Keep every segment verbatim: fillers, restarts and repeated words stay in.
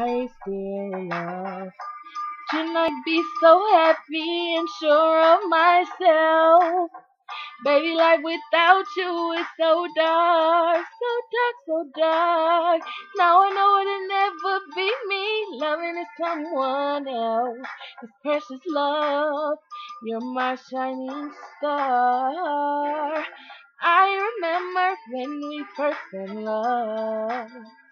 I still love. Tonight be so happy and sure of myself. Baby, life without you is so dark, so dark, so dark. Now I know it'll never be me, loving is someone else. This precious love, you're my shining star. I remember when we first fell in love.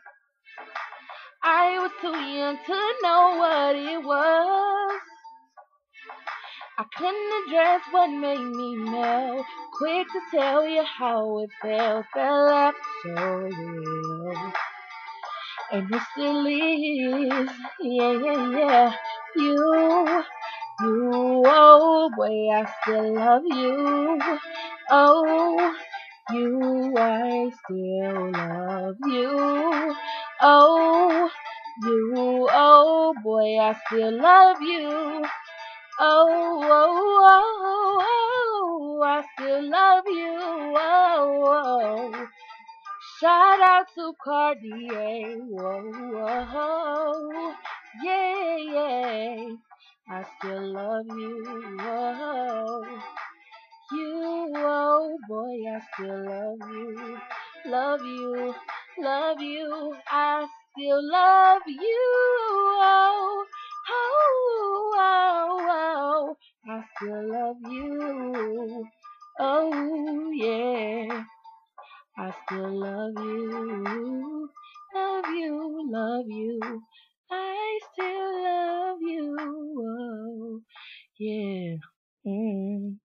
I was too young to know what it was. I couldn't address what made me melt. Quick to tell you how it felt. Felt left so real. And it still is. Yeah, yeah, yeah. You, you, oh boy, I still love you. Oh, you, I still love you. Oh, you, oh boy, I still love you. Oh, oh, oh, oh, I still love you. Oh, oh. Shout out to Cartier. Whoa, whoa, yeah, yeah. I still love you. Oh, you, oh boy, I still love you. Love you, love you. I still love you. Oh, oh, oh, oh. I still love you. Oh, yeah. I still love you. Love you, love you. I still love you. Oh, yeah. Mm.